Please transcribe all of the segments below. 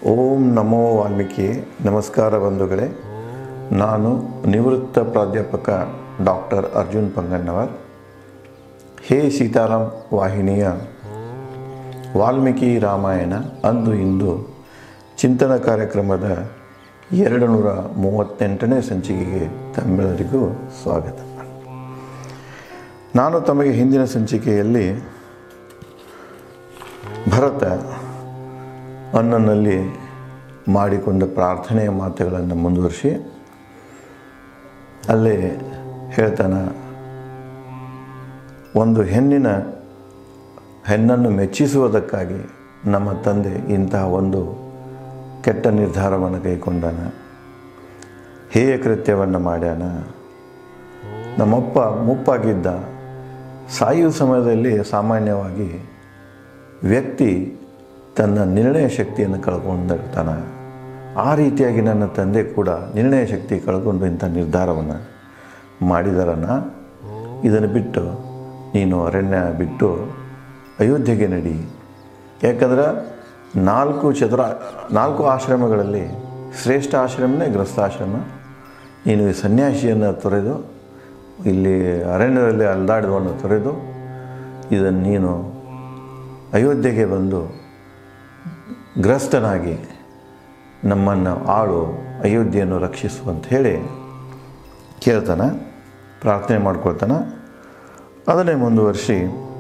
ಓಂ ನಮೋ ವಾಲ್ಮೀಕಿ. ನಮಸ್ಕಾರ ಬಂಧುಗಳೇ. ನಾನು ನಿವೃತ್ತ ಪ್ರಾಧ್ಯಾಪಕ ಡಾಕ್ಟರ್ ಅರ್ಜುನ್ ಪಂಗಣ್ಣವರ್. ಹೇ ಸೀತಾರಾಮ್ ವಾಹಿನಿಯ ವಾಲ್ಮೀಕಿ ರಾಮಾಯಣ ಅಂದು ಇಂದು ಚಿಂತನ ಕಾರ್ಯಕ್ರಮದ 238ನೇ ಸಂಚಿಕೆಗೆ ತಮ್ಮೆಲ್ಲರಿಗೂ ಸ್ವಾಗತ. ನಾನು ತಮಗೆ ಹಿಂದಿನ ಸಂಚಿಕೆಯಲ್ಲಿ ಭರತ ಅನ್ನನಲ್ಲಿ ಮಾಡಿಕೊಂಡ ಪ್ರಾರ್ಥನೆಯ ಮಾತುಗಳನ್ನು ಮುಂದುವರಿಸಿ ಅಲ್ಲೇ ಹೇಳ್ತಾನೆ, ಒಂದು ಹೆಣ್ಣನ್ನು ಮೆಚ್ಚಿಸುವುದಕ್ಕಾಗಿ ನಮ್ಮ ತಂದೆ ಇಂತಹ ಒಂದು ಕೆಟ್ಟ ನಿರ್ಧಾರವನ್ನು ಕೈಗೊಂಡಾನ, ಹೇಯ ಕೃತ್ಯವನ್ನು ಮಾಡ್ಯಾನ. ನಮ್ಮಪ್ಪ ಮುಪ್ಪಾಗಿದ್ದ. ಸಾಯುವ ಸಮಯದಲ್ಲಿ ಸಾಮಾನ್ಯವಾಗಿ ವ್ಯಕ್ತಿ ತನ್ನ ನಿರ್ಣಯ ಶಕ್ತಿಯನ್ನು ಕಳ್ಕೊಂಡಿರ್ತಾನೆ. ಆ ರೀತಿಯಾಗಿ ನನ್ನ ತಂದೆ ಕೂಡ ನಿರ್ಣಯ ಶಕ್ತಿ ಕಳ್ಕೊಂಡು ಇಂಥ ನಿರ್ಧಾರವನ್ನು ಮಾಡಿದಾರನ. ಇದನ್ನು ಬಿಟ್ಟು ನೀನು ಅರಣ್ಯ ಬಿಟ್ಟು ಅಯೋಧ್ಯೆಗೆ ನಡಿ. ಯಾಕಂದ್ರೆ 4 ಆಶ್ರಮಗಳಲ್ಲಿ ಶ್ರೇಷ್ಠ ಆಶ್ರಮನೇ ಗೃಹಸ್ಥಾಶ್ರಮ. ನೀನು ಈ ಸನ್ಯಾಸಿಯನ್ನು ತೊರೆದು ಇಲ್ಲಿ ಅರಣ್ಯದಲ್ಲಿ ಅಲ್ದಾಡಿದವನ್ನು ತೊರೆದು ಇದನ್ನು ನೀನು ಅಯೋಧ್ಯೆಗೆ ಬಂದು ಗೃಹಸ್ಥನಾಗಿ ನಮ್ಮನ್ನು ಆಳು, ಅಯೋಧ್ಯೆಯನ್ನು ರಕ್ಷಿಸು ಅಂತ ಹೇಳಿ ಕೇಳ್ತಾನೆ, ಪ್ರಾರ್ಥನೆ ಮಾಡ್ಕೊಳ್ತಾನೆ. ಅದನ್ನೇ ಮುಂದುವರಿಸಿ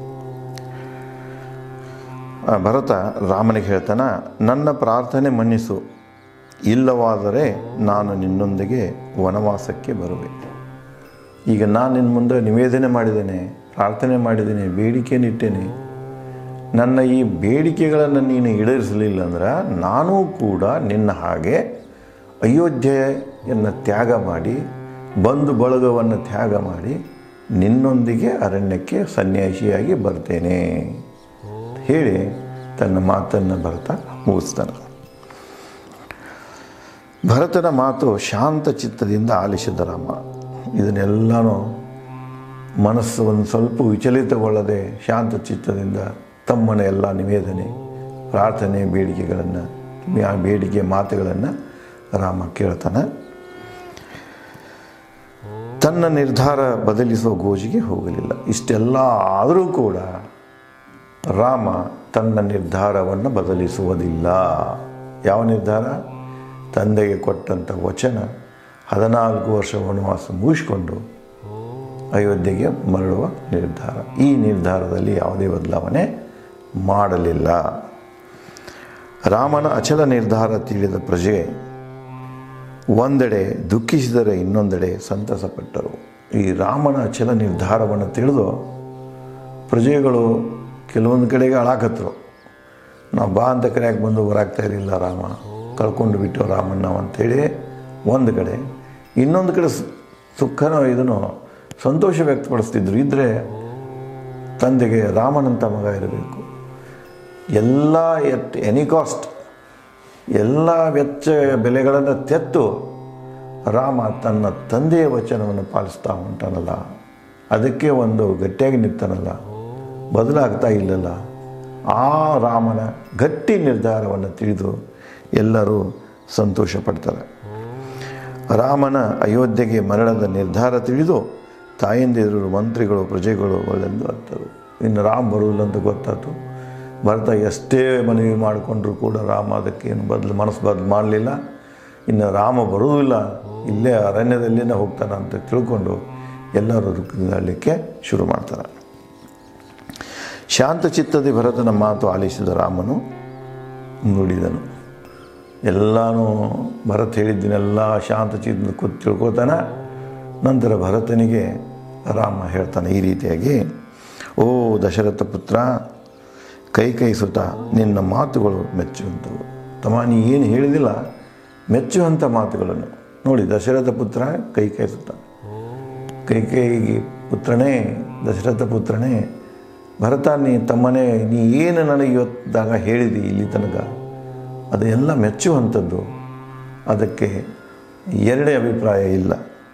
ಭರತ ರಾಮನಿಗೆ ಹೇಳ್ತಾನೆ, ನನ್ನ ಪ್ರಾರ್ಥನೆ ಮನ್ನಿಸು, ಇಲ್ಲವಾದರೆ ನಾನು ನಿನ್ನೊಂದಿಗೆ ವನವಾಸಕ್ಕೆ ಬರುವೆ. ಈಗ ನಾನು ನಿನ್ನ ಮುಂದೆ ನಿವೇದನೆ ಮಾಡಿದ್ದೇನೆ, ಪ್ರಾರ್ಥನೆ ಮಾಡಿದ್ದೇನೆ, ಬೇಡಿಕೆಯನ್ನಿಟ್ಟೇನೆ. ನನ್ನ ಈ ಬೇಡಿಕೆಗಳನ್ನು ನೀನು ಈಡೇರಿಸಲಿಲ್ಲ ಅಂದ್ರೆ ನಾನೂ ಕೂಡ ನಿನ್ನ ಹಾಗೆ ಅಯೋಧ್ಯೆಯನ್ನು ತ್ಯಾಗ ಮಾಡಿ, ಬಂಧು ಬಳಗವನ್ನು ತ್ಯಾಗ ಮಾಡಿ ನಿನ್ನೊಂದಿಗೆ ಅರಣ್ಯಕ್ಕೆ ಸನ್ಯಾಸಿಯಾಗಿ ಬರ್ತೇನೆ ಹೇಳಿ ತನ್ನ ಮಾತನ್ನು ಭರತ ಮುಗಿಸ್ತಾನೆ. ಭರತನ ಮಾತು ಶಾಂತ ಚಿತ್ತದಿಂದ ಆಲಿಸಿದ ರಾಮ. ಇದನ್ನೆಲ್ಲನೂ ಮನಸ್ಸು ಒಂದು ಸ್ವಲ್ಪ ವಿಚಲಿತಗೊಳ್ಳದೆ ಶಾಂತ ಚಿತ್ತದಿಂದ ತಮ್ಮನ ಎಲ್ಲ ನಿವೇದನೆ, ಪ್ರಾರ್ಥನೆ, ಬೇಡಿಕೆಗಳನ್ನು, ಆ ಬೇಡಿಕೆ ಮಾತುಗಳನ್ನು ರಾಮ ಕೇಳ್ತಾನೆ. ತನ್ನ ನಿರ್ಧಾರ ಬದಲಿಸುವ ಗೋಜಿಗೆ ಹೋಗಲಿಲ್ಲ. ಇಷ್ಟೆಲ್ಲ ಆದರೂ ಕೂಡ ರಾಮ ತನ್ನ ನಿರ್ಧಾರವನ್ನು ಬದಲಿಸುವುದಿಲ್ಲ. ಯಾವ ನಿರ್ಧಾರ? ತಂದೆಗೆ ಕೊಟ್ಟಂಥ ವಚನ 14 ವರ್ಷ ವನವಾಸ ಮುಗಿಸ್ಕೊಂಡು ಅಯೋಧ್ಯೆಗೆ ಮರಳುವ ನಿರ್ಧಾರ. ಈ ನಿರ್ಧಾರದಲ್ಲಿ ಯಾವುದೇ ಬದಲಾವಣೆ ಮಾಡಲಿಲ್ಲ. ರಾಮನ ಅಚಲ ನಿರ್ಧಾರ ತಿಳಿದ ಪ್ರಜೆ ಒಂದೆಡೆ ದುಃಖಿಸಿದರೆ ಇನ್ನೊಂದೆಡೆ ಸಂತಸಪಟ್ಟರು. ಈ ರಾಮನ ಅಚಲ ನಿರ್ಧಾರವನ್ನು ತಿಳಿದು ಪ್ರಜೆಗಳು ಕೆಲವೊಂದು ಕಡೆಗೆ ಅಳಾಕತ್ತರು. ನಾವು ಬಾ ಅಂತ ಕರೆಯಾಕೆ ಬಂದು ಬರಾಗ್ತಾ ಇರಲಿಲ್ಲ, ರಾಮ ಕಳ್ಕೊಂಡು ಬಿಟ್ಟು ರಾಮನ್ನ ನಾವು ಅಂಥೇಳಿ ಒಂದು ಕಡೆ. ಇನ್ನೊಂದು ಕಡೆ ಸುಖನೋ ಇದನ್ನು ಸಂತೋಷ ವ್ಯಕ್ತಪಡಿಸ್ತಿದ್ರು. ಇದ್ದರೆ ತಂದೆಗೆ ರಾಮನಂಥ ಮಗ ಇರಬೇಕು, ಎಲ್ಲ ಎನಿ ಕಾಸ್ಟ್ ಎಲ್ಲ ವೆಚ್ಚ ಬೆಲೆಗಳನ್ನು ತೆತ್ತು ರಾಮ ತನ್ನ ತಂದೆಯ ವಚನವನ್ನು ಪಾಲಿಸ್ತಾ ಹೊಂಟಾನಲ್ಲ, ಅದಕ್ಕೆ ಒಂದು ಗಟ್ಟಿಯಾಗಿ ನಿಂತಾನಲ್ಲ, ಬದಲಾಗ್ತಾ ಇಲ್ಲಲ್ಲ. ಆ ರಾಮನ ಗಟ್ಟಿ ನಿರ್ಧಾರವನ್ನು ತಿಳಿದು ಎಲ್ಲರೂ ಸಂತೋಷ ಪಡ್ತಾರೆ. ರಾಮನ ಅಯೋಧ್ಯೆಗೆ ಮರಳದ ನಿರ್ಧಾರ ತಿಳಿದು ತಾಯಂದಿರು, ಮಂತ್ರಿಗಳು, ಪ್ರಜೆಗಳು ಒಳ್ಳೆಂದು ಅತ್ತರು. ಇನ್ನು ರಾಮ ಬರುವುದಿಲ್ಲ ಅಂತ ಗೊತ್ತಾಯ್ತು. ಭರತ ಎಷ್ಟೇ ಮನವಿ ಮಾಡಿಕೊಂಡ್ರೂ ಕೂಡ ರಾಮ ಅದಕ್ಕೇನು ಮನಸ್ಸು ಬದಲು ಮಾಡಲಿಲ್ಲ. ಇನ್ನು ರಾಮ ಬರುವುದಿಲ್ಲ, ಇಲ್ಲೇ ಅರಣ್ಯದಲ್ಲಿನೇ ಹೋಗ್ತಾನೆ ಅಂತ ತಿಳ್ಕೊಂಡು ಎಲ್ಲರೂ ದುಃಖದಲ್ಲಿಕ್ಕೆ ಶುರು ಮಾಡ್ತಾರೆ. ಶಾಂತಚಿತ್ತದಿ ಭರತನ ಮಾತು ಆಲಿಸಿದ ರಾಮನು ನುಡಿದನು. ಎಲ್ಲನೂ ಭರತ ಹೇಳಿದ್ದನ್ನೆಲ್ಲ ಶಾಂತಚಿತ್ತದಿಂದ ಕೂತು ತಿಳ್ಕೊತಾನೆ. ನಂತರ ಭರತನಿಗೆ ರಾಮ ಹೇಳ್ತಾನೆ ಈ ರೀತಿಯಾಗಿ, ಓ ದಶರಥ ಪುತ್ರ, ಕೈಕೈ ಸುತ, ನಿನ್ನ ಮಾತುಗಳು ಮೆಚ್ಚುವಂಥವು. ತಮ್ಮ ನೀ ಏನು ಹೇಳಿದಿಲ್ಲ, ಮೆಚ್ಚುವಂಥ ಮಾತುಗಳನ್ನು ನೋಡಿ. ದಶರಥ ಪುತ್ರ ಕೈಕೈ ಸುತ, ಕೈಕೈಗೆ ಪುತ್ರನೇ, ದಶರಥ ಪುತ್ರನೇ, ಭರತ ನೀ ತಮ್ಮನೇ, ನೀ ಏನು ನನಗೆ ಇವತ್ತಾಗ ಹೇಳಿದಿ ಇಲ್ಲಿ ತನಕ ಅದೆಲ್ಲ ಮೆಚ್ಚುವಂಥದ್ದು. ಅದಕ್ಕೆ ಎರಡೇ ಅಭಿಪ್ರಾಯ ಇಲ್ಲ.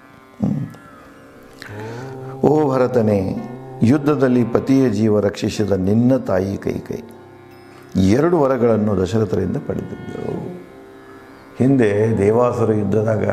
ಓ ಭರತನೇ, ಯುದ್ಧದಲ್ಲಿ ಪತಿಯ ಜೀವ ರಕ್ಷಿಸಿದ ನಿನ್ನ ತಾಯಿ ಕೈಕೈ 2 ವರಗಳನ್ನು ದಶರಥರಿಂದ ಪಡೆದಿದ್ದರು. ಹಿಂದೆ ದೇವಾಸುರ ಯುದ್ಧದಾಗ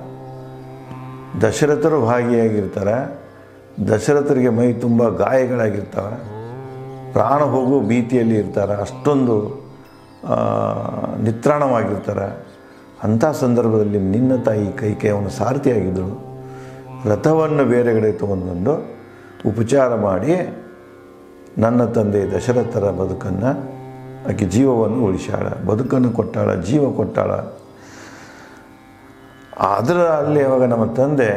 ದಶರಥರು ಭಾಗಿಯಾಗಿರ್ತಾರೆ. ದಶರಥರಿಗೆ ಮೈ ತುಂಬ ಗಾಯಗಳಾಗಿರ್ತವೆ, ಪ್ರಾಣ ಹೋಗೋ ಭೀತಿಯಲ್ಲಿ ಇರ್ತಾರೆ, ಅಷ್ಟೊಂದು ನಿತ್ರಾಣವಾಗಿರ್ತಾರೆ. ಅಂಥ ಸಂದರ್ಭದಲ್ಲಿ ನಿನ್ನ ತಾಯಿ ಕೈಕೆ ಅವನು ಸಾರಥಿಯಾಗಿದ್ದಳು. ರಥವನ್ನು ಬೇರೆಗಡೆ ತೊಗೊಂಡ್ಬಂದು ಉಪಚಾರ ಮಾಡಿ ನನ್ನ ತಂದೆ ದಶರಥರ ಬದುಕನ್ನು, ಆಕೆ ಜೀವವನ್ನು ಉಳಿಸ್ಯಾಳ, ಬದುಕನ್ನು ಕೊಟ್ಟಾಳ, ಜೀವ ಕೊಟ್ಟಾಳ. ಅದರ ಅಲ್ಲಿ ಅವಾಗ ನಮ್ಮ ತಂದೆ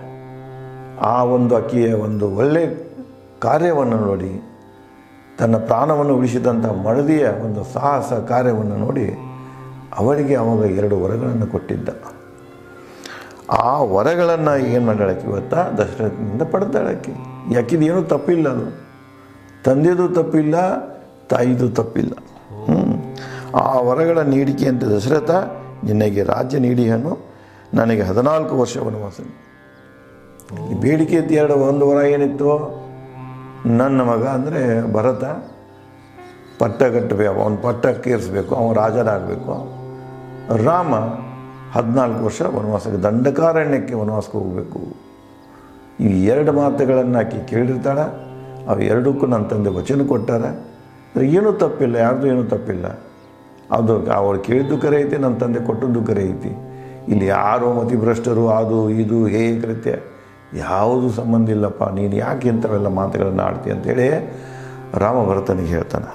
ಆ ಒಂದು ಆಕೆಯ ಒಂದು ಒಳ್ಳೆಯ ಕಾರ್ಯವನ್ನು ನೋಡಿ, ತನ್ನ ಪ್ರಾಣವನ್ನು ಉಳಿಸಿದಂಥ ಮಡದಿಯ ಒಂದು ಸಾಹಸ ಕಾರ್ಯವನ್ನು ನೋಡಿ ಅವಳಿಗೆ ಅವಾಗ 2 ವರಗಳನ್ನು ಕೊಟ್ಟಿದ್ದ. ಆ ವರಗಳನ್ನು ಏನು ಮಾಡಾಳಕ್ಕೆ ಇವತ್ತ ದಶರಥನಿಂದ ಪಡೆದಾಳಕ್ಕೆ. ಯಾಕಿದು ಏನೂ ತಪ್ಪಿಲ್ಲ, ಅದು ತಂದೆದು ತಪ್ಪಿಲ್ಲ, ತಾಯಿದು ತಪ್ಪಿಲ್ಲ. ಆ ವರಗಳ ನೀಡಿಕೆ ಅಂತ ದಶರಥ, ನಿನಗೆ ರಾಜ್ಯ ನೀಡಿಹನು, ನನಗೆ 14 ವರ್ಷ ವನವಾಸ. ಈ ಬೇಡಿಕೆ ಅಂತ ಒಂದು ವರ ಏನಿತ್ತು, ನನ್ನ ಮಗ ಅಂದರೆ ಭರತ ಪಟ್ಟ ಕಟ್ಟಬೇಕು, ಅವನ ಪಟ್ಟಕ್ಕೇರಿಸ್ಬೇಕು, ಅವನು ರಾಜನಾಗಬೇಕು. ರಾಮ 14 ವರ್ಷ ವನವಾಸಕ್ಕೆ, ದಂಡಕಾರಣ್ಯಕ್ಕೆ ವನವಾಸಕ್ಕೆ ಹೋಗಬೇಕು. ಈ 2 ಮಾತುಗಳನ್ನು ಆಕೆ ಕೇಳಿರ್ತಾಳೆ. ಅವು 2ಕ್ಕೂ ನನ್ನ ತಂದೆ ವಚನ ಕೊಟ್ಟಾರೆ. ಏನೂ ತಪ್ಪಿಲ್ಲ, ಯಾರ್ದು ಏನೂ ತಪ್ಪಿಲ್ಲ. ಅದು ಅವ್ರು ಕೇಳಿದ್ದು ಕರೆ ಐತಿ, ನನ್ನ ತಂದೆ ಕೊಟ್ಟದ್ದು ಕರೆ ಐತಿ. ಇಲ್ಲಿ ಯಾರೋ ಮತಿಭ್ರಷ್ಟರು ಅದು ಇದು ಕೃತ್ಯ ಯಾವುದು ಸಂಬಂಧ ಇಲ್ಲಪ್ಪ, ನೀನು ಯಾಕೆ ಇಂಥವೆಲ್ಲ ಮಾತುಗಳನ್ನು ಆಡ್ತಿ ಅಂತೇಳಿ ರಾಮ ಭರತನಿಗೆ ಹೇಳ್ತಾನೆ.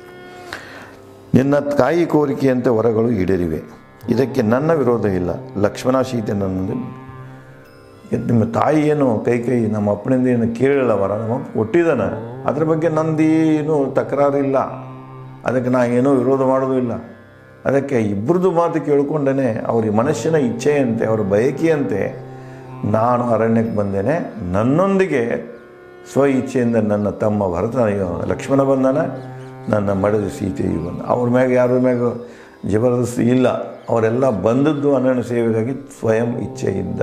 ನಿನ್ನ ತಾಯಿ ಕೋರಿಕೆಯಂತೆ ವರಗಳು ಈಡೇರಿವೆ, ಇದಕ್ಕೆ ನನ್ನ ವಿರೋಧ ಇಲ್ಲ. ಲಕ್ಷ್ಮಣ ಸೀತೆ ನನ್ನದು, ನಿಮ್ಮ ತಾಯಿ ಏನು ಕೈ ನಮ್ಮ ಅಪ್ಪನಿಂದ ಏನು ಕೇಳಲ್ಲ, ವರ ನಮ್ಮ ಕೊಟ್ಟಿದ್ದಾನೆ, ಅದ್ರ ಬಗ್ಗೆ ನಂದೇನು ತಕರಾರಿಲ್ಲ, ಅದಕ್ಕೆ ನಾ ಏನೂ ವಿರೋಧ ಮಾಡೋದು ಇಲ್ಲ. ಅದಕ್ಕೆ ಇಬ್ಬರದು ಮಾತು ಕೇಳ್ಕೊಂಡೇ ಅವ್ರ ಮನಸ್ಸಿನ ಇಚ್ಛೆಯಂತೆ, ಅವ್ರ ಬಯಕೆಯಂತೆ ನಾನು ಅರಣ್ಯಕ್ಕೆ ಬಂದೇನೆ. ನನ್ನೊಂದಿಗೆ ಸ್ವ ಇಚ್ಛೆಯಿಂದ ನನ್ನ ತಮ್ಮ ಭರತ ಲಕ್ಷ್ಮಣ ಬಂದನ, ನನ್ನ ಮಡದಿ ಸೀತೆಯು ಬಂದ. ಅವ್ರ ಮ್ಯಾಗ ಯಾರ ಮ್ಯಾಗ ಜಬರ್ದಸ್ತಿ ಇಲ್ಲ. ಅವರೆಲ್ಲ ಬಂದದ್ದು ಅಣ್ಣನ ಸೇವೆಗಾಗಿ ಸ್ವಯಂ ಇಚ್ಛೆಯಿಂದ.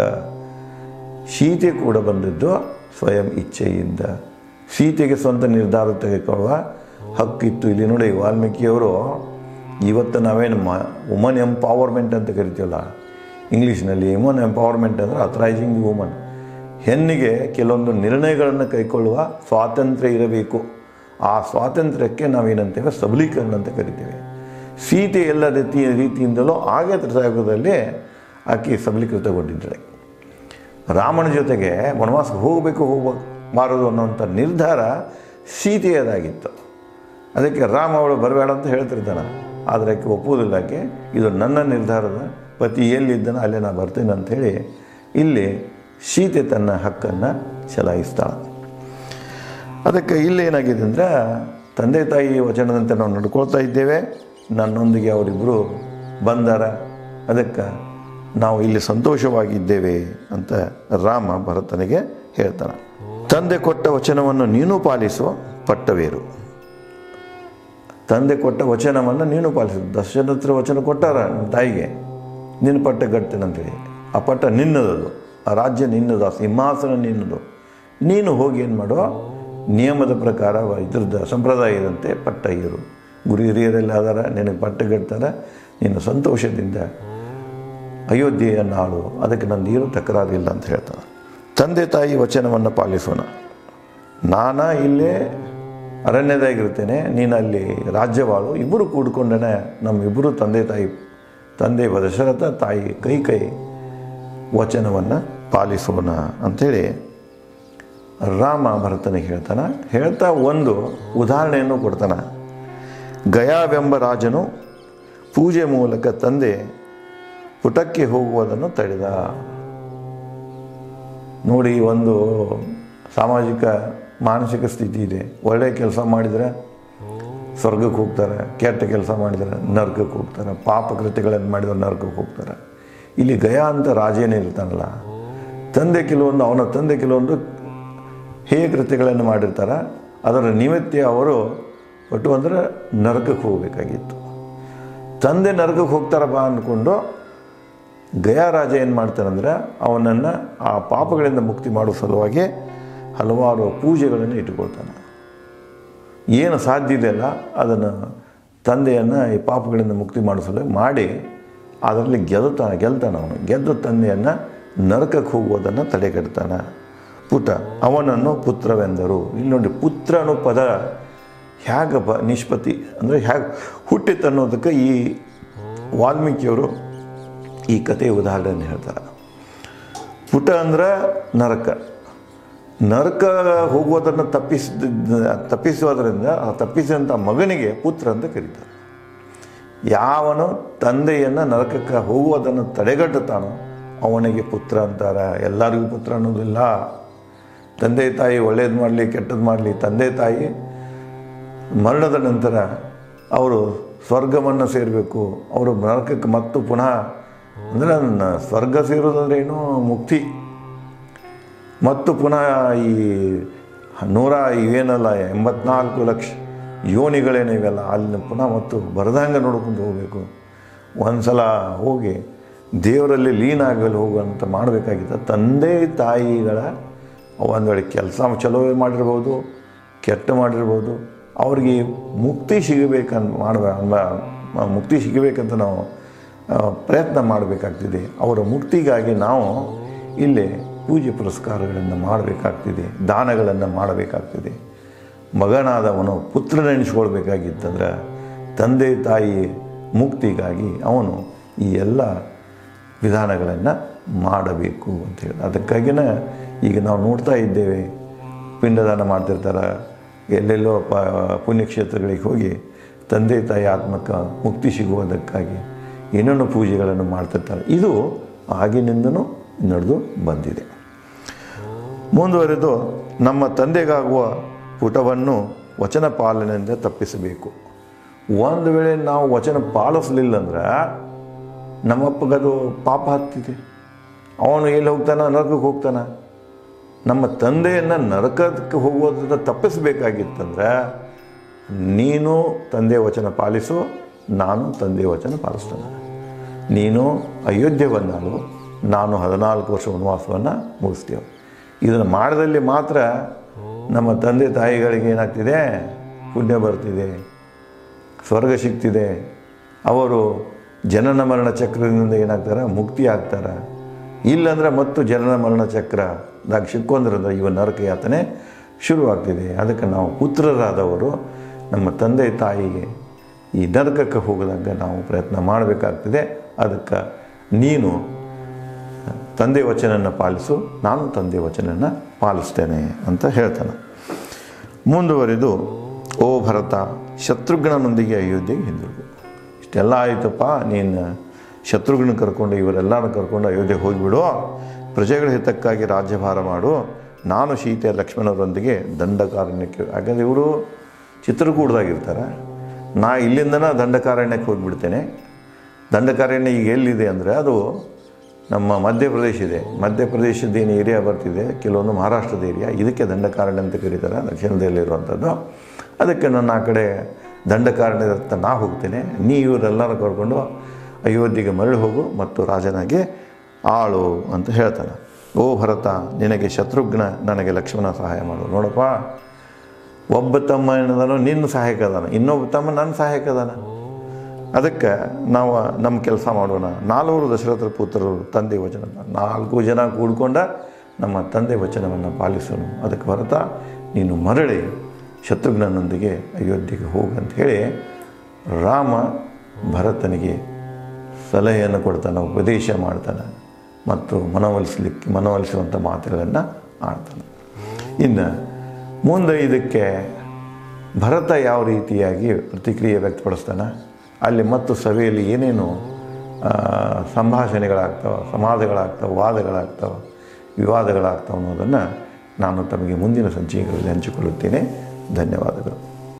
ಸೀತೆ ಕೂಡ ಬಂದದ್ದು ಸ್ವಯಂ ಇಚ್ಛೆಯಿಂದ. ಸೀತೆಗೆ ಸ್ವಂತ ನಿರ್ಧಾರ ತೆಗೆದುಕೊಳ್ಳುವ ಹಕ್ಕಿತ್ತು. ಇಲ್ಲಿ ನೋಡಿ, ವಾಲ್ಮೀಕಿಯವರು ಇವತ್ತು ನಾವೇನು ವುಮನ್ ಎಂಪವರ್ಮೆಂಟ್ ಅಂತ ಕರಿತೀವಲ್ಲ ಇಂಗ್ಲೀಷ್ನಲ್ಲಿ, ವುಮನ್ ಎಂಪವರ್ಮೆಂಟ್ ಅಂದರೆ ಅಥರೈಸಿಂಗ್ ವುಮನ್. ಹೆಣ್ಣಿಗೆ ಕೆಲವೊಂದು ನಿರ್ಣಯಗಳನ್ನು ಕೈಗೊಳ್ಳುವ ಸ್ವಾತಂತ್ರ್ಯ ಇರಬೇಕು. ಆ ಸ್ವಾತಂತ್ರ್ಯಕ್ಕೆ ನಾವೇನಂತೇವೆ ಸಬಲೀಕರಣ ಅಂತ ಕರಿತೇವೆ. ಸೀತೆ ಎಲ್ಲ ರೀತಿಯಿಂದಲೂ ಆಗೇ ತ್ರಯಯುಗದಲ್ಲಿ ಆಕೆ ಸಬಲೀಕೃತಗೊಂಡಿದ್ದಳೆ. ರಾಮನ ಜೊತೆಗೆ ವನವಾಸಕ್ಕೆ ಹೋಗಬಾರದು ಅನ್ನೋಂಥ ನಿರ್ಧಾರ ಸೀತೆಯದಾಗಿತ್ತು. ಅದಕ್ಕೆ ರಾಮ ಅವಳು ಬರಬೇಡ ಅಂತ ಹೇಳ್ತಿರ್ತಾನೆ, ಆದರೆ ಆಕೆ ಒಪ್ಪುವುದಿಲ್ಲ. ಆಕೆ ಇದು ನನ್ನ ನಿರ್ಧಾರದ, ಪತಿ ಎಲ್ಲಿದ್ದಾನೆ ಅಲ್ಲೇ ನಾನು ಬರ್ತೇನೆ ಅಂಥೇಳಿ ಇಲ್ಲಿ ಸೀತೆ ತನ್ನ ಹಕ್ಕನ್ನು ಚಲಾಯಿಸ್ತಾಳೆ. ಅದಕ್ಕೆ ಇಲ್ಲೇನಾಗಿದೆ ಅಂದರೆ, ತಂದೆ ತಾಯಿ ವಚನದಂತೆ ನಾವು ನಡ್ಕೊಳ್ತಾ ಇದ್ದೇವೆ, ನನ್ನೊಂದಿಗೆ ಅವರಿಬ್ಬರು ಬಂದಾರ, ಅದಕ್ಕೆ ನಾವು ಇಲ್ಲಿ ಸಂತೋಷವಾಗಿದ್ದೇವೆ ಅಂತ ರಾಮ ಭರತನಿಗೆ ಹೇಳ್ತಾನೆ. ತಂದೆ ಕೊಟ್ಟ ವಚನವನ್ನು ನೀನು ಪಾಲಿಸು, ಪಟ್ಟವೇರು. ತಂದೆ ಕೊಟ್ಟ ವಚನವನ್ನು ನೀನು ಪಾಲಿಸು. ದಶರಥರ ವಚನ ಕೊಟ್ಟಾರ ನಿಮ್ಮ ತಾಯಿಗೆ, ನಿನ್ನ ಪಟ್ಟ ಕಟ್ತೇನೆ ಅಂತೇಳಿ. ಆ ಪಟ್ಟ ನಿನ್ನದದು, ಆ ರಾಜ್ಯ ನಿನ್ನದು, ಆ ಸಿಂಹಾಸನ ನಿನ್ನದು. ನೀನು ಹೋಗಿ ಏನು ಮಾಡುವ, ನಿಯಮದ ಪ್ರಕಾರ ಇದ್ರದ್ದು ಸಂಪ್ರದಾಯದಂತೆ ಪಟ್ಟ ಇರು. ಗುರು ಹಿರಿಯರೆಲ್ಲ ಅದಾರ, ನಿನಗೆ ಪಟ್ಟ ಕಟ್ತಾರೆ, ನೀನು ಸಂತೋಷದಿಂದ ಅಯೋಧ್ಯೆಯನ್ನು ಆಳು, ಅದಕ್ಕೆ ನಂದು ಏನು ತಕರಾರಿಲ್ಲ ಅಂತ ಹೇಳ್ತಾನೆ. ತಂದೆ ತಾಯಿ ವಚನವನ್ನು ಪಾಲಿಸೋಣ. ನಾನು ಇಲ್ಲೇ ಅರಣ್ಯದಾಗಿರ್ತೇನೆ, ನೀನು ಅಲ್ಲಿ ರಾಜ್ಯವಾಳು, ಇಬ್ಬರು ಕೂಡ್ಕೊಂಡೇ ನಮ್ಮಿಬ್ಬರು ತಂದೆ ದಶರಥ, ತಾಯಿ ಕೈ ವಚನವನ್ನು ಪಾಲಿಸೋಣ ಅಂಥೇಳಿ ರಾಮ ಭರತನಿಗೆ ಹೇಳ್ತಾನೆ. ಹೇಳ್ತಾ ಒಂದು ಉದಾಹರಣೆಯನ್ನು ಕೊಡ್ತಾನೆ. ಗಯಾವೆಂಬ ರಾಜನು ಪೂಜೆ ಮೂಲಕ ತಂದೆ ಪುಟಕ್ಕೆ ಹೋಗುವುದನ್ನು ತಡೆದ. ನೋಡಿ, ಒಂದು ಸಾಮಾಜಿಕ ಮಾನಸಿಕ ಸ್ಥಿತಿ ಇದೆ. ಒಳ್ಳೆಯ ಕೆಲಸ ಮಾಡಿದರೆ ಸ್ವರ್ಗಕ್ಕೆ ಹೋಗ್ತಾರೆ, ಕೆಟ್ಟ ಕೆಲಸ ಮಾಡಿದರೆ ನರಕಕ್ಕೆ ಹೋಗ್ತಾರೆ, ಪಾಪ ಕೃತ್ಯಗಳನ್ನು ಮಾಡಿದರೆ ನರಕಕ್ಕೆ ಹೋಗ್ತಾರೆ. ಇಲ್ಲಿ ಗಯಾ ಅಂತ ರಾಜೇನೇ ಇರ್ತಾನಲ್ಲ, ಅವನ ತಂದೆ ಕೆಲವೊಂದು ಹೇಯ ಕೃತ್ಯಗಳನ್ನು ಮಾಡಿರ್ತಾರೆ. ಅದರ ನಿಮಿತ್ತ ಅವರು ಒಟ್ಟು ಅಂದರೆ ನರಕಕ್ಕೆ ಹೋಗಬೇಕಾಗಿತ್ತು. ತಂದೆ ನರಕಕ್ಕೆ ಹೋಗ್ತಾರಪ್ಪ ಅಂದ್ಕೊಂಡು ಗಯಾ ರಾಜ ಏನು ಮಾಡ್ತಾನಂದ್ರೆ, ಅವನನ್ನು ಆ ಪಾಪಗಳಿಂದ ಮುಕ್ತಿ ಮಾಡೋ ಸಲುವಾಗಿ ಹಲವಾರು ಪೂಜೆಗಳನ್ನು ಇಟ್ಟುಕೊಳ್ತಾನೆ. ಏನು ಸಾಧ್ಯ ಇದೆಯಲ್ಲ ಅದನ್ನು ತಂದೆಯನ್ನು ಈ ಪಾಪಗಳಿಂದ ಮುಕ್ತಿ ಮಾಡೋ ಸಲುವಾಗಿ ಮಾಡಿ ಅದರಲ್ಲಿ ಗೆಲ್ತಾನೆ ಅವನು. ಗೆದ್ದು ತಂದೆಯನ್ನು ನರಕಕ್ಕೆ ಹೋಗುವುದನ್ನು ತಡೆಗಟ್ತಾನೆ. ಪುಟ ಅವನನ್ನು ಪುತ್ರವೆಂದರು. ಇಲ್ಲಿ ನೋಡಿ, ಪುತ್ರ ಅನ್ನೋ ಪದ ಹೇಗೆ ನಿಷ್ಪತ್ತಿ ಅಂದರೆ ಹೇಗೆ ಹುಟ್ಟಿತ್ತು ಅನ್ನೋದಕ್ಕೆ ಈ ವಾಲ್ಮೀಕಿಯವರು ಈ ಕಥೆಯ ಉದಾಹರಣೆ ಹೇಳ್ತಾರೆ. ಪುಟ ಅಂದ್ರೆ ನರಕ ಹೋಗುವುದನ್ನು ತಪ್ಪಿಸೋದ್ರಿಂದ ತಪ್ಪಿಸಿದಂಥ ಮಗನಿಗೆ ಪುತ್ರ ಅಂತ ಕರೀತಾರೆ. ಯಾವನು ತಂದೆಯನ್ನು ನರಕಕ್ಕೆ ಹೋಗುವುದನ್ನು ತಡೆಗಟ್ಟುತ್ತಾನೋ ಅವನಿಗೆ ಪುತ್ರ ಅಂತಾರೆ. ಎಲ್ಲರಿಗೂ ಪುತ್ರ ಅನ್ನೋದಿಲ್ಲ. ತಂದೆ ತಾಯಿ ಒಳ್ಳೇದು ಮಾಡಲಿ ಕೆಟ್ಟದ್ದು ಮಾಡಲಿ, ತಂದೆ ತಾಯಿ ಮರಣದ ನಂತರ ಅವರು ಸ್ವರ್ಗವನ್ನು ಸೇರಬೇಕು. ಅವರು ನರಕಕ್ಕೆ ಮತ್ತು ಪುನಃ ಅಂದರೆ ಸ್ವರ್ಗ ಸೇರೋದಂದ್ರೆ ಏನು, ಮುಕ್ತಿ. ಮತ್ತು ಪುನಃ ಈ 84 ಲಕ್ಷ ಯೋನಿಗಳೇನು ಇವೆಲ್ಲ ಅಲ್ಲಿ ಪುನಃ ಮತ್ತು ಬರದಂಗೆ ನೋಡ್ಕೊಂಡು ಹೋಗಬೇಕು. ಒಂದು ಸಲ ಹೋಗಿ ದೇವರಲ್ಲಿ ಲೀನ ಆಗಲು ಹೋಗುವಂತ ಮಾಡಬೇಕಾಗಿತ್ತು. ತಂದೆ ತಾಯಿಗಳ ಒಂದು ವೇಳೆ ಕೆಲಸ ಚಲೋ ಮಾಡಿರ್ಬೋದು, ಕೆಟ್ಟ ಮಾಡಿರ್ಬೋದು, ಅವ್ರಿಗೆ ಮುಕ್ತಿ ಮುಕ್ತಿ ಸಿಗಬೇಕಂತ ನಾವು ಪ್ರಯತ್ನ ಮಾಡಬೇಕಾಗ್ತಿದೆ. ಅವರ ಮುಕ್ತಿಗಾಗಿ ನಾವು ಇಲ್ಲೇ ಪೂಜೆ ಪುರಸ್ಕಾರಗಳನ್ನು ಮಾಡಬೇಕಾಗ್ತಿದೆ, ದಾನಗಳನ್ನು ಮಾಡಬೇಕಾಗ್ತಿದೆ. ಮಗನಾದವನು ಪುತ್ರನೆನಿಸ್ಕೊಳ್ಬೇಕಾಗಿತ್ತಂದ್ರೆ ತಂದೆ ತಾಯಿ ಮುಕ್ತಿಗಾಗಿ ಅವನು ಈ ಎಲ್ಲ ವಿಧಾನಗಳನ್ನು ಮಾಡಬೇಕು ಅಂತೇಳಿ. ಅದಕ್ಕಾಗಿಯೇ ಈಗ ನಾವು ನೋಡ್ತಾ ಇದ್ದೇವೆ, ಪಿಂಡದಾನ ಮಾಡ್ತಿರ್ತಾರೆ, ಎಲ್ಲೆಲ್ಲೋ ಪುಣ್ಯಕ್ಷೇತ್ರಗಳಿಗೆ ಹೋಗಿ ತಂದೆ ತಾಯಿ ಆತ್ಮಕ್ಕೆ ಮುಕ್ತಿ ಸಿಗುವುದಕ್ಕಾಗಿ ಏನೇನೋ ಪೂಜೆಗಳನ್ನು ಮಾಡ್ತಿರ್ತಾರೆ. ಇದು ಆಗಿನಿಂದನೂ ನಡೆದು ಬಂದಿದೆ. ಮುಂದುವರೆದು ನಮ್ಮ ತಂದೆಗಾಗುವ ಪುಟವನ್ನು ವಚನ ಪಾಲನೆಯಿಂದ ತಪ್ಪಿಸಬೇಕು. ಒಂದು ವೇಳೆ ನಾವು ವಚನ ಪಾಲಿಸಲಿಲ್ಲ ಅಂದ್ರೆ ನಮ್ಮಪ್ಪಗದು ಪಾಪ ಹತ್ತಿದೆ. ಅವನು ಎಲ್ಲಿ ಹೋಗ್ತಾನೆ? ನರಕಕ್ಕೆ ಹೋಗ್ತಾನೆ. ನಮ್ಮ ತಂದೆಯನ್ನು ನರಕಕ್ಕೆ ಹೋಗೋದನ್ನು ತಪ್ಪಿಸಬೇಕಾಗಿತ್ತಂದ್ರೆ ನೀನು ತಂದೆ ವಚನ ಪಾಲಿಸು, ನಾನು ತಂದೆ ವಚನ ಪಾಲಿಸ್ತೇನೆ. ನೀನು ಅಯೋಧ್ಯೆ ಬಂದಾಲು, ನಾನು 14 ವರ್ಷ ವನವಾಸವನ್ನು ಮುಗಿಸ್ತೇವೆ. ಇದನ್ನು ಮಾಡಿದಲ್ಲಿ ಮಾತ್ರ ನಮ್ಮ ತಂದೆ ತಾಯಿಗಳಿಗೆ ಏನಾಗ್ತಿದೆ? ಪುಣ್ಯ ಬರ್ತಿದೆ, ಸ್ವರ್ಗ ಸಿಗ್ತಿದೆ. ಅವರು ಜನನ ಮರಣ ಚಕ್ರದಿಂದ ಏನಾಗ್ತಾರೆ? ಮುಕ್ತಿ ಆಗ್ತಾರೆ. ಇಲ್ಲಂದ್ರೆ ಮತ್ತು ಜನನ ಮರಣ ಚಕ್ರದಾಗ ಸಿಕ್ಕೊಂಡ್ರಂದ್ರೆ ಇವ ನರಕ ಯಾತನೆ ಶುರುವಾಗ್ತಿದೆ. ಅದಕ್ಕೆ ನಾವು ಪುತ್ರರಾದವರು ನಮ್ಮ ತಂದೆ ತಾಯಿಗೆ ಈ ನರಕಕ್ಕೆ ಹೋಗದಂಗೆ ನಾವು ಪ್ರಯತ್ನ ಮಾಡಬೇಕಾಗ್ತದೆ. ಅದಕ್ಕೆ ನೀನು ತಂದೆ ವಚನನ್ನು ಪಾಲಿಸು, ನಾನು ತಂದೆ ವಚನನ್ನು ಪಾಲಿಸ್ತೇನೆ ಅಂತ ಹೇಳ್ತಾನೆ. ಮುಂದುವರಿದು, ಓ ಭರತ, ಶತ್ರುಘ್ನನೊಂದಿಗೆ ಅಯೋಧ್ಯೆಗೆ ಹಿಂದಿರುಗು. ಇಷ್ಟೆಲ್ಲ ಆಯಿತಪ್ಪ, ನೀನು ಶತ್ರುಘ್ನ ಕರ್ಕೊಂಡು ಇವರೆಲ್ಲರೂ ಕರ್ಕೊಂಡು ಅಯೋಧ್ಯೆಗೆ ಹೋಗಿಬಿಡು, ಪ್ರಜೆಗಳ ಹಿತಕ್ಕಾಗಿ ರಾಜ್ಯಭಾರ ಮಾಡು. ನಾನು ಸೀತೆ ಲಕ್ಷ್ಮಣರೊಂದಿಗೆ ದಂಡಕಾರಣ್ಯಕ್ಕೆ, ಯಾಕಂದರೆ ಇವರು ಚಿತ್ರಕೂಟದಾಗಿರ್ತಾರೆ, ನಾ ಇಲ್ಲಿಂದನೇ ದಂಡಕಾರಣ್ಯಕ್ಕೆ ಹೋಗಿಬಿಡ್ತೇನೆ. ದಂಡಕಾರಣ್ಯ ಈಗ ಎಲ್ಲಿದೆ ಅಂದರೆ ಅದು ನಮ್ಮ ಮಧ್ಯಪ್ರದೇಶ ಇದೆ. ಮಧ್ಯಪ್ರದೇಶದ ಏನು ಏರಿಯಾ ಬರ್ತಿದೆ, ಕೆಲವೊಂದು ಮಹಾರಾಷ್ಟ್ರದ ಏರಿಯಾ, ಇದಕ್ಕೆ ದಂಡಕಾರಣ್ಯ ಅಂತ ಕರೀತಾರೆ, ದಕ್ಷಿಣದಲ್ಲಿರುವಂಥದ್ದು. ಅದಕ್ಕೆ ನನ್ನ ಆ ಕಡೆ ದಂಡಕಾರಣ್ಯದತ್ತ ನಾ ಹೋಗ್ತೇನೆ, ನೀ ಇವರೆಲ್ಲರೂ ಕರ್ಕೊಂಡು ಅಯೋಧ್ಯೆಗೆ ಮರಳಿ ಹೋಗು ಮತ್ತು ರಾಜನಾಗಿ ಆಳು ಅಂತ ಹೇಳ್ತಾನೆ. ಓ ಭರತ, ನಿನಗೆ ಶತ್ರುಘ್ನ, ನನಗೆ ಲಕ್ಷ್ಮಣ ಸಹಾಯ ಮಾಡು. ನೋಡಪ್ಪ, ಒಬ್ಬ ತಮ್ಮ ಏನದಾನೋ ನಿನ್ನ ಸಹಾಯಕ ಅದಾನ, ಇನ್ನೊಬ್ಬ ತಮ್ಮ ನನ್ನ ಸಹಾಯಕ ಅದಾನ. ಅದಕ್ಕೆ ನಾವು ನಮ್ಮ ಕೆಲಸ ಮಾಡೋಣ. 4 ದಶರಥರ ಪುತ್ರರು ತಂದೆ ವಚನ, 4 ಜನ ಕೂಡ್ಕೊಂಡ ನಮ್ಮ ತಂದೆ ವಚನವನ್ನು ಪಾಲಿಸೋಣ. ಅದಕ್ಕೆ ಭರತ, ನೀನು ಮರಳಿ ಶತ್ರುಘ್ನನೊಂದಿಗೆ ಅಯೋಧ್ಯೆಗೆ ಹೋಗಂತ ಹೇಳಿ ರಾಮ ಭರತನಿಗೆ ಸಲಹೆಯನ್ನು ಕೊಡ್ತಾನೆ, ಉಪದೇಶ ಮಾಡ್ತಾನೆ ಮತ್ತು ಮನವೊಲಿಸುವಂಥ ಮಾತುಗಳನ್ನು ಆಡ್ತಾನೆ. ಇನ್ನು ಮುಂದೆ ಇದಕ್ಕೆ ಭರತ ಯಾವ ರೀತಿಯಾಗಿ ಪ್ರತಿಕ್ರಿಯೆ ವ್ಯಕ್ತಪಡಿಸ್ತಾನೆ, ಅಲ್ಲಿ ಮತ್ತು ಸಭೆಯಲ್ಲಿ ಏನೇನು ಸಂಭಾಷಣೆಗಳಾಗ್ತವೆ, ಸಂವಾದಗಳಾಗ್ತವೆ, ವಾದಗಳಾಗ್ತವೆ, ವಿವಾದಗಳಾಗ್ತವೆ ಅನ್ನೋದನ್ನು ನಾನು ತಮಗೆ ಮುಂದಿನ ಸಂಚಿಕೆಗಳಲ್ಲಿ ಹಂಚಿಕೊಳ್ಳುತ್ತೇನೆ. ಧನ್ಯವಾದಗಳು.